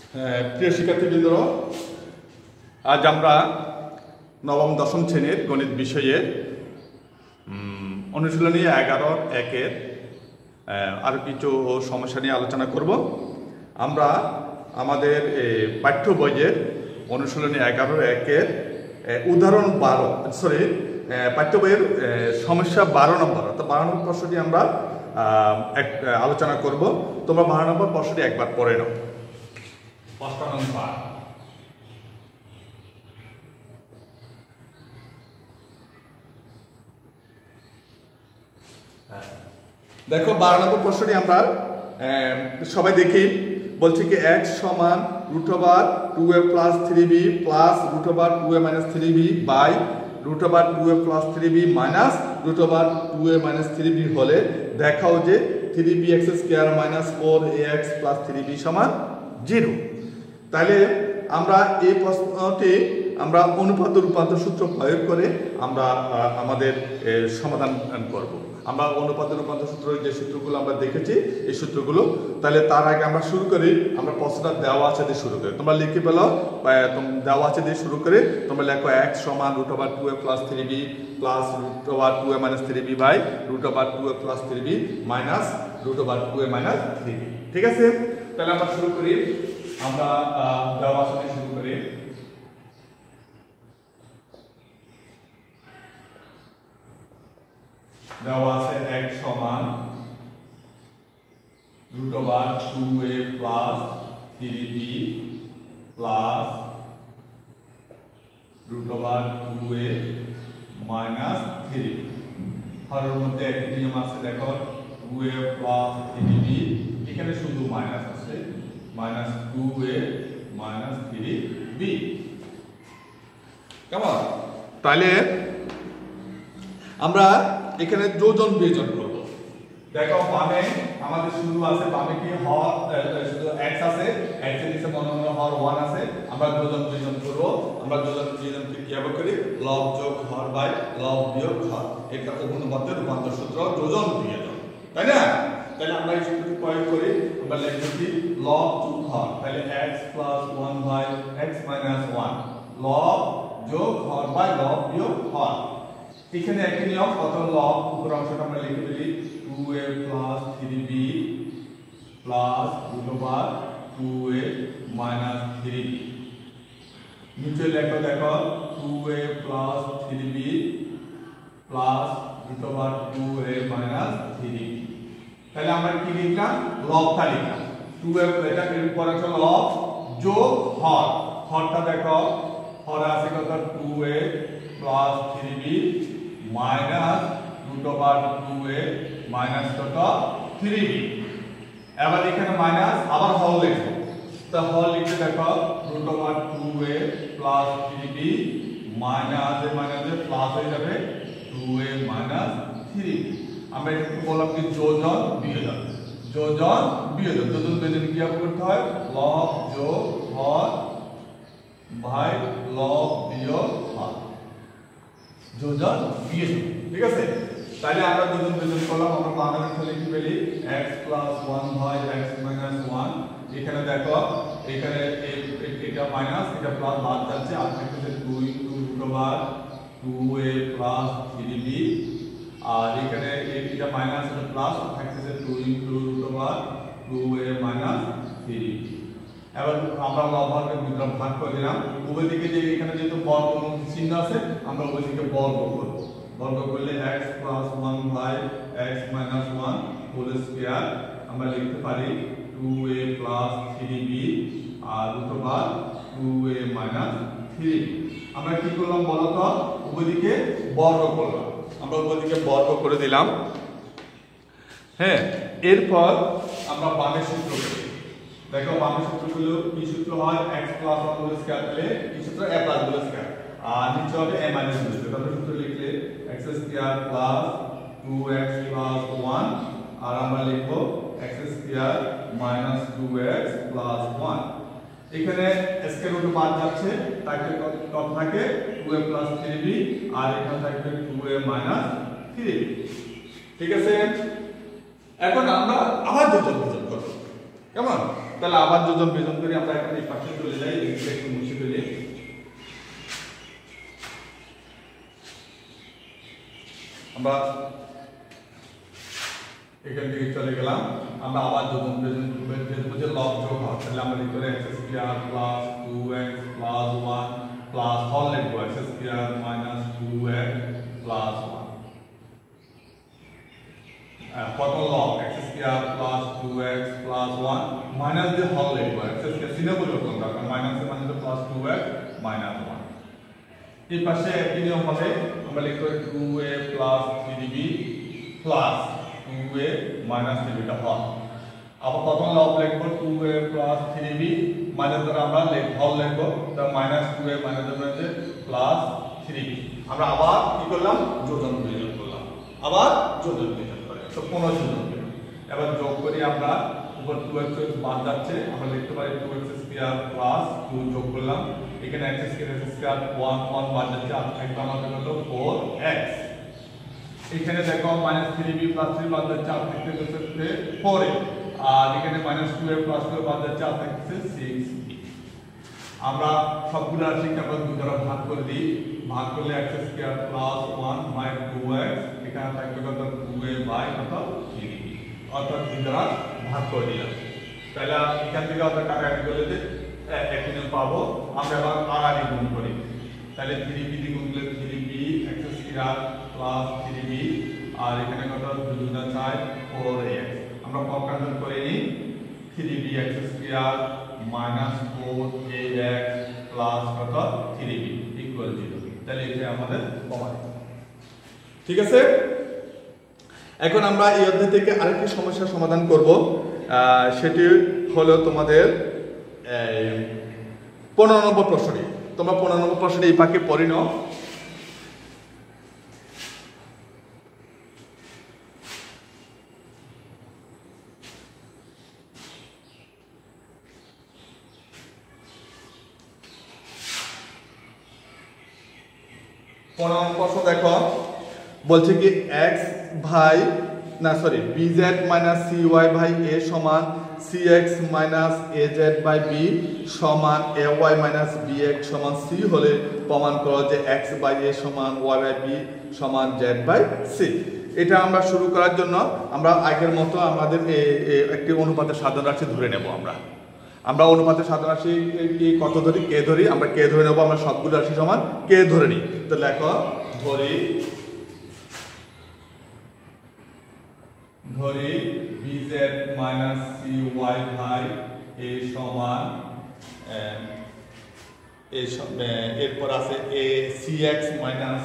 প্রিয় শিক্ষার্থীবৃন্দ, আজ আমরা নবম দশম শ্রেণীর গণিত বিষয়ে অনুশীলনী 11-1-এর আরও কিছু সমস্যা নিয়ে আলোচনা করব। আমরা আমাদের পাঠ্য বইয়ের অনুশীলনী 11-1-এর উদাহরণ 12 পাঠ্য বইয়ের সমস্যা 12 নম্বর, অর্থাৎ 12 নম্বর প্রশ্নটি আমরা আলোচনা করব। তোমরা 12 নম্বর প্রশ্নটি একবার পড়ে নাও। দেখো 12 নম্বর প্রশ্নটি আমরা সবাই দেখি। বলছি কি x সমান √2a + 3b plus √2a - 3b by √2a + 3b minus √2a - 3b হলে দেখাও যে 3bx² - 4ax + 3b সমান 0। তাহলে আমরা এই প্রশ্নটি আমরা অনুপাত রূপান্তর সূত্র প্রয়োগ করে আমরা আমাদের সমাধান করব। আমরা অনুপাত রূপান্তর সূত্র যে সূত্রগুলো আমরা দেখেছি এই সূত্রগুলো, তাহলে তার আগে আমরা শুরু করি। আমরা প্রশ্নটা দেওয়া আছে দিয়ে শুরু করি। তোমরা লিখে পেলো দেওয়া আছে দিয়ে শুরু করে তোমরা লেখো x সমান √2a + 3b plus √2a - 3b by √2a + 3b minus √2a - 3b। ঠিক আছে, তাহলে আমরা শুরু করি। আমরা দেওয়া আছে দিয়ে শুরু করি। দেওয়া আছে x সমান √2a + 3b plus √2a - 3b। হরের মধ্যে একটি নিয়ম আছে, দেখো 2a + 3b, এখানে শুধু মাইনাস আছে, -2a - 3b। কেমন? তাহলে আমরা এখানে যোজন বিয়োজন করব। দেখো বামে আমাদের শুরু আছে, বামে কি হর শুধু x আছে, x এর নিচে মনে মনে হর 1 আছে। আমরা যোজন বিয়োজন করব। আমরা যোজন বিয়োজনকে কিভাবে করি? লব যোগ হর বাই লব বিয়োগ হর, এটা অনুপাতের রূপান্তর সূত্র যোজন বিয়োজন, তাই না? তাহলে আমরা এই সূত্রটি প্রয়োগ করি। আমরা লিখব কি লব যোগ হর, তাহলে x + 1 বাই x - 1, লব যোগ হর বাই লব বিয়োগ হর। এখানে একই নিয়ম, কত লব উপর অংশটা আমরা লিখে ফেলি 2a + 3b plus √2a - 3b। নিচে লেখো, দেখো 2a + 3b plus √2a - 3b। তাহলে আমরা কি লিখলাম? লবটা লিখলাম। 2a এটা এর উপর আছে লব যোগ হর, হরটা দেখো হর আছে কত 2a + 3b minus √2a minus কত 3b। এবার এখানে মাইনাস, আবার হর লিখবো। তো হর লিখতে দেখো √2a + 3b মাইনাস মাইনাসে প্লাস হয়ে যাবে 2a - 3b। আমরা এটাকে বললাম কি যোজন বিয়োজন। যোজন বিয়োজন, যোজন বিয়োজন কিভাবে করতে হয়? লব যোগ হর বাই লব বিয়োগ হর, যোজন বিয়োজন। ঠিক আছে, তাহলে আমরা যোজন বিয়োজন করলাম। আমরা বামে লিখে ফেলি x + 1 বাই x - 1। এখানে দেখো এখানে এটা মাইনাস এটা প্লাস বাদ যাচ্ছে, আর থাকছে 2 × √2a + 3b, আর এখানে এটা মাইনাস এটা প্লাস, আর থাকছে 2 × √2a - 3b। এবার আমরা লবকে দুটো ভাগ করে দিলাম। উভয় দিকে যে এখানে যেহেতু বর্গ চিহ্ন আছে, আমরা উভয় দিকে বর্গ করব। বর্গ করলে x + 1 by x - 1 whole square আমরা লিখতে পারি 2a + 3b আর √2a - 3b। আমরা কি করলাম বলো তো? উভয় দিকে বর্গ করলাম। আমরা উভয় দিকে বর্গ করে দিলাম। হ্যাঁ, এরপর আমরা বামের সূত্র করি। দেখো বামের সূত্রগুলো কি সূত্র হয়? x + 1 হোল স্কয়ার পেলে কি সূত্র? a + হোল স্কয়ার, আর নিচে হবে a - হোল স্কয়ার। তাহলে সূত্র লিখলে x² + 2x + 1, আর আমরা লিখব x² - 2x + 1। এখানে স্কয়ার রুট বাদ যাচ্ছে, তাই কত থাকে 2a + 3b, আর এখানে থাকবে 2a - 3b। ঠিক আছে, এখন আমরা আবার যোজন বিয়োজন করব। কেমন? তাহলে আবার যোজন বিয়োজন করি আমরা এখন এই পাশে চলে যাই, এদিকে একটু মুছে ফেলি। আমরা এখান থেকে চলে গেলাম, আমরা আবার যোজন বিয়োজন করব, যেহেতু যে লব যোগ হয় তাহলে আমরা লিখতে পারি x square plus 2x plus 1 plus হল লিখব x square minus 2x plus 1। প্রথম লব x square plus 2x plus 1 minus দিয়ে হল লিখব x স্কয়ার চিহ্ন পরিবর্তন করব, মাইনাস এর মানে প্লাস 2x মাইনাস 1। এই পাশে একই নিয়ম হবে, আমরা লিখব 2a plus 3b plus 2a minus 3b টা হল। আবার প্রথম লব লিখব 2a প্লাস 3b মাইনাস দ্বারা আমরা হল লিখব, তার মাইনাস 2a মাইনাস হচ্ছে প্লাস 3b। আমরা আবার কি করলাম, যোজন বিয়োজন করলাম, আবার যোজন বিয়োজন করে তো 15 যোজন। এবার যোগ করি আমরা, উপর 2x বাদ যাচ্ছে, আমরা লিখতে পারি 2x স্কয়ার প্লাস 2 যোগ করলাম, এখানে x স্কয়ার 1 বাদ যাচ্ছে, আর থাকবে আমাদের হলো 4x। এখানে দেখো মাইনাস 3b প্লাস 3 বাদ যাচ্ছে, আর থাকতে 4a, আর এখানে মাইনাস 2a প্লাস 2 বাদ যাচ্ছে, আর থাকছে 6b। আমরা সবগুলো রাশিকে আমরা দুই দ্বারা ভাগ করে দিই, ভাগ করলে x square plus 1 by 2x, এখানে থাকবে কত 2a বাই কত 3b, অর্থাৎ দুই দ্বারা ভাগ করে দিলাম। তাহলে এখান থেকে আমরা কাটাকাটি করলে একই নিয়ম পাবো। আমরা এবার আড়াআড়ি গুণ করি, তাহলে 3b দিয়ে গুণ করলে 3b x square plus 3b, আর এখানে কত 2 গুণ 4 4x। আমরা পক্ষান্তর করে নিই, 3b x square minus 4ax plus কত 3b ইকুয়াল 0। তাহলে এটা আমাদের প্রমাণিত। ঠিক আছে, এখন আমরা এই অধ্যায় থেকে আরেকটি সমস্যার সমাধান করব, সেটি হলো তোমাদের 15 নম্বর প্রশ্নটি। তোমরা 15 নম্বর প্রশ্নটি এই পাকে পড়ে নাও। প্রশ্ন দেখো, বলছে কি x ভাই না sorry bz minus cy by a সমান cx minus az by b সমান ay মাইনাস bx সমান c হলে প্রমাণ করো যে x বাই a সমান y বাই b সমান z বাই c। এটা আমরা শুরু করার জন্য আমরা আগের মতো আমাদের একটি অনুপাতের সাধারণ রাশি ধরে নেব। আমরা অনুপাতের সাধারণ রাশি কি কত ধরি, কে ধরি, আমরা কে ধরে নেব, আমরা সবগুলো রাশি সমান কে ধরে নিই। তো লেখো ধরি bz minus cy by a সমান এরপর আছে a cx মাইনাস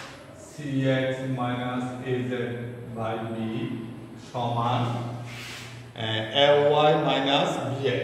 az ভাই b সমান ly minus bx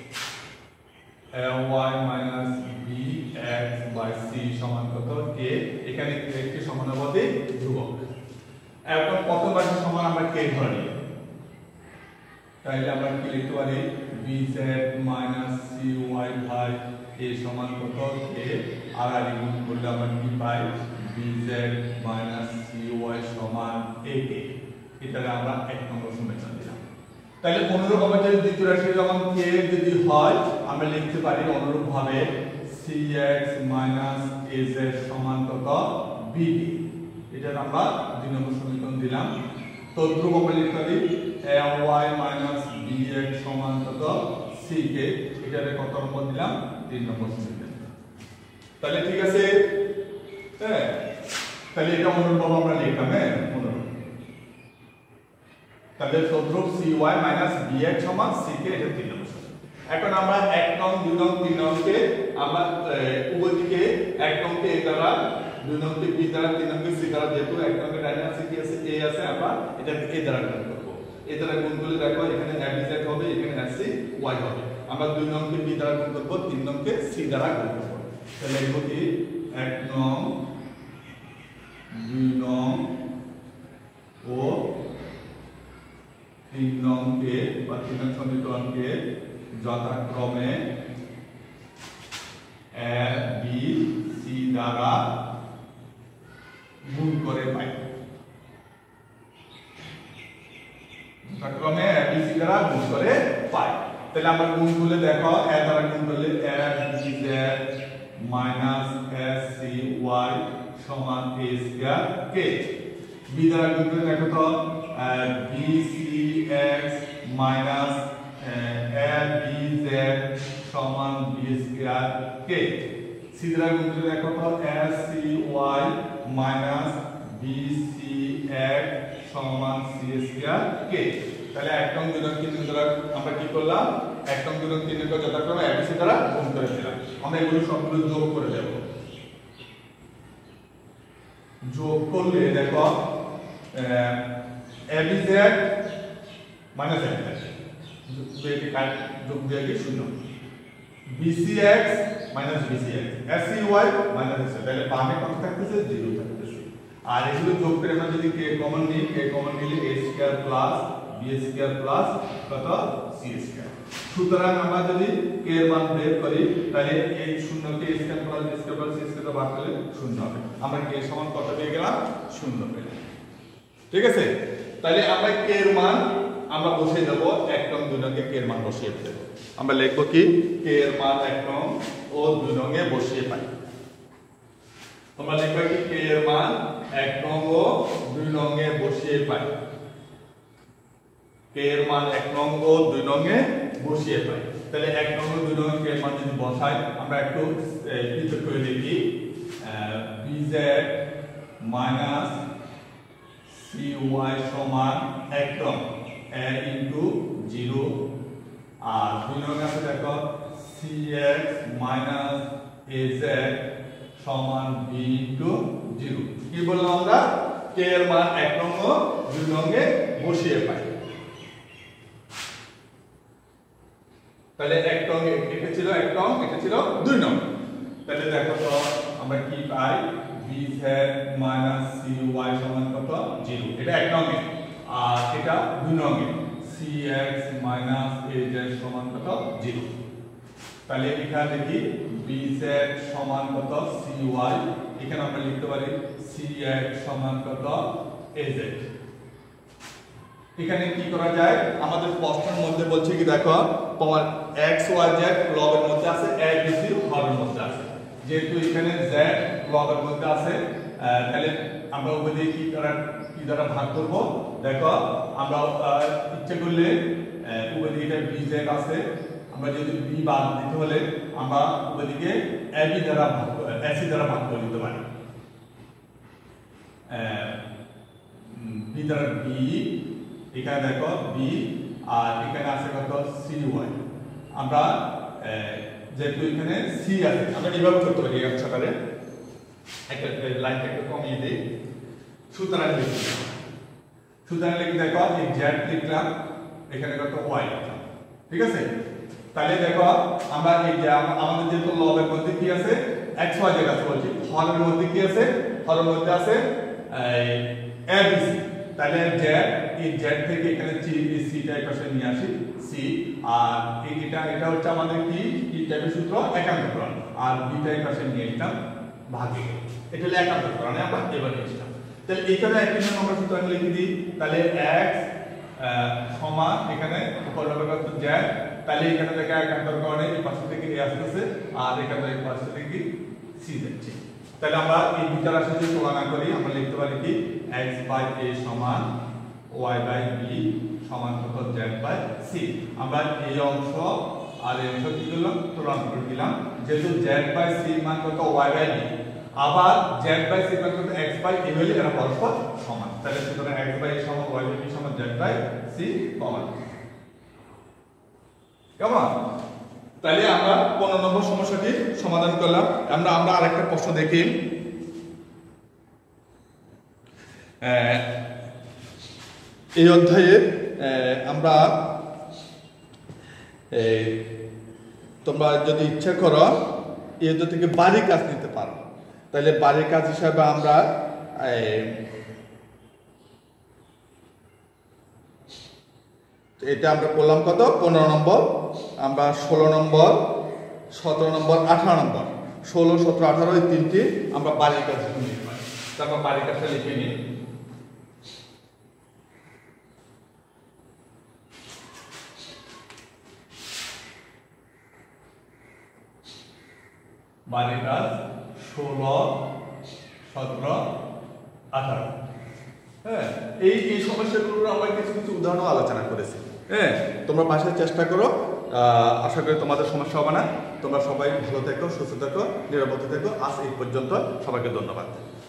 minus bx by c সমান কত k। এখানে একটি সমানুপাতিক ধ্রুবক। এখন প্রথম রাশি সমান আমরা k ধরে নিই, তাইলে আমরা কি লিখতে পারি bz minus cy by a সমান কত k, আর আর গুণ করলে আমরা কি পাই bz মাইনাস cy সমান ak। এটাকে আমরা এক নম্বর সমীকরণ দিলাম। তাহলে অনুরূপভাবে যদি দ্বিতীয় রাশি যখন k যদি হয় আমরা লিখতে পারি অনুরূপভাবে cx মাইনাস az সমান কত bk। এটা আমরা দুই নম্বর সমীকরণ দিলাম। তো ধ্রুবক লিখতে পারি ay মাইনাস bx সমান কত ck। এটারে কত নম্বর দিলাম, 3 নম্বর সমীকরণ। তাহলে ঠিক আছে, হ্যাঁ, তাহলে এটা অনুরূপভাবে আমরা লিখলাম। হ্যাঁ, অনুরূপ। তাহলে তদ্রূপ cy মাইনাস bx সমান ck, এটা 3 নম্বর। এখন আমরা 1 নং 2 নং 3 নং কে আমরা উভয় দিকে 1 নং কে a দ্বারা, 2 নং কে b দ্বারা, 3 নং কে c দ্বারা, যেহেতু 1 নং কে ডাইনে আছে কি আছে a আছে, আমরা এটা a দ্বারা গুণ করব। a দ্বারা গুণ করলে দেখো এখানে abz হবে, এখানে scy হবে। আমরা 2 নং কে b দ্বারা গুণ করব, 3 নং কে c দ্বারা গুণ করব। তাহলে লিখব কি 1 নং 2 নং ও 3 নং কে বা 3 নং সমীকরণকে যথাক্রমে a b c দ্বারা গুণ করে পাই। যথাক্রমে a b c দ্বারা গুণ করে পাই। তাহলে আমরা গুণ করলে দেখো a দ্বারা গুণ করলে a bz মাইনাস scy সমান a স্কয়ার k। b দ্বারা গুণ করলে দেখো তো bcx মাইনাস abz সমান b স্কয়ার k। c দ্বারা গুণ করলে দেখো তো scy মাইনাস bcx সমান c স্কয়ার k। তাহলে 1 নং 2 নং 3 নং দ্বারা আমরা কি করলাম 1 নং 2 নং 3 নং যথাক্রমে abc দ্বারা গুণ করে দিলাম। আমরা এগুলো সবগুলো যোগ করে দেব। যোগ করলে দেখো abz মাইনাস abz দুইটি কাট যোগ দিয়ে কি শূন্য bcx minus bcx scy minus scy তাহলে বামে কত থাকতেছে 0 থাকতেছে। আর এগুলো যোগ করে আমরা যদি k কমন নিই k কমন নিলে a square plus b square plus কত c স্কয়ার। সুতরাং আমরা যদি k এর মান বের করি তাহলে এই 0 কে square plus b square plus c square ভাগ করলে 0 হবে। আমরা k সমান কত পেয়ে গেলাম 0 পেলাম। ঠিক আছে, তাহলে আমরা k এর মান আমরা বসিয়ে দেব 1 নং 2 নং এ k এর মান বসিয়ে দেব। আমরা লিখব কি k এর মান 1 নং ও 2 নং এ বসিয়ে পাই। আমরা লিখব কি k এর মান 1 নং ও 2 নং এ বসিয়ে পাই। k এর মান 1 নং ও 2 নং এ বসিয়ে পাই। তাহলে 1 নং ও 2 নং এ k এর মান যদি বসাই আমরা একটু পৃথক করে দেখি bz মাইনাস cy সমান 1 নং a ইনটু 0 আর 2 নং আছে দেখো cx মাইনাস az সমান b ইনটু 0। কি বললাম আমরা k এর মান 1 নং ও 2 নং এ বসিয়ে পাই। তাহলে 1 নং এটা ছিল 1 নং এটা ছিল 2 নং। তাহলে দেখো তো আমরা কি পাই bz মাইনাস cy সমান কত 0 এটা 1 নং এ আর এটা 2 নং এ cx মাইনাস az সমান কত 0। তাহলে এখানে দেখি bz সমান কত cy এখানে আমরা লিখতে পারি cx সমান কত az। এখানে কি করা যায় আমাদের প্রশ্নের মধ্যে বলছে কি দেখো তোমার x y z লবের মধ্যে আছে a b c হরের মধ্যে আছে। যেহেতু এখানে z লবের মধ্যে আছে তাহলে আমরা উভয় দিকে কি দ্বারা ভাগ করব দেখো আমরা ইচ্ছা করলে উভয় দিকে এটা bz আছে আমরা যদি b বাদ দিতে হলে আমরা উভয় দিকে ab দ্বারা ভাগ ac দ্বারা ভাগ করে দিতে পারি। b দ্বারা b এখানে দেখো b আর এখানে আছে কত cy। আমরা যেহেতু এখানে c আছে আমরা এইভাবে করতে পারি অংশটারে একটা লাইনটা একটু কমিয়ে দেই। সুতরাং লিখি দেখো এই z লিখলাম এখানে কত y লিখলাম। ঠিক আছে, তাহলে দেখো আমরা এই যে আমাদের যেহেতু লবের মধ্যে কি আছে x y z আছে বলছি হরের মধ্যে কি আছে হরের মধ্যে আছে abc। তাহলে z এই z থেকে এখানে c টা এই পাশে নিয়ে আসি c আর এটা হচ্ছে আমাদের কি টাইপের সূত্র একান্তকরণ আর b টা এই পাশে নিয়ে আসলাম ভাগে এটা হলো একান্তকরণে আমরা এবার নিয়েছিলাম। তাহলে এখানে একই নিয়ম আমরা সুতরাং লিখে দিই তাহলে x সমান এখানে উপর হবে কত z তাহলে এখানে দেখা একান্তকরণে এই পাশে থেকে a আসছে আর এখানে এই পাশে থেকে c যাচ্ছে। তাহলে আমরা এই দুইটা রাশি যদি তুলনা করি আমরা লিখতে পারি কি x বাই a সমান y বাই b সমান কত z বাই c। আমরা এই অংশ আর এই অংশ কি করলাম তুলনা করে দিলাম যেহেতু z বাই c মান কত y বাই b আবার z বাই c মান কত x বাই a হলে এরা পরস্পর সমান। তাহলে সুতরাং x বাই a সমান y বাই b সমান z বাই c সমান কেমন। তাহলে আমরা 15 নম্বর সমস্যাটি সমাধান করলাম। আমরা আরেকটা প্রশ্ন দেখি এই অধ্যায়ে আমরা তোমরা যদি ইচ্ছা করো এই অধ্যায় থেকে বাড়ির কাজ নিতে পারো তাহলে বাড়ির কাজ হিসাবে আমরা এটা আমরা করলাম কত 15 নম্বর আমরা 16 নম্বর 17 নম্বর 18 নম্বর 16 17 18 এই তিনটি আমরা বাড়ির কাজ নিতে পারি। তারপর বাড়ির কাজটা লিখে নিই। 12 প্লাস 16 17 18। হ্যাঁ, এই সমস্যাগুলোর আমরা কিছু কিছু উদাহরণ আলোচনা করেছি। হ্যাঁ, তোমরা বাসায় চেষ্টা করো, আশা করি তোমাদের সমস্যা হবে না। তোমরা সবাই ভালো থেকো, সুস্থ থেকো, নিরাপদে থেকো। আজ এই পর্যন্ত, সবাইকে ধন্যবাদ।